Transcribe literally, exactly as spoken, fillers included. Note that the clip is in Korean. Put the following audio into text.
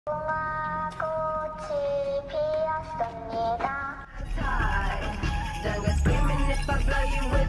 꽃이 피었습니다. Don't go screaming if I blow you away.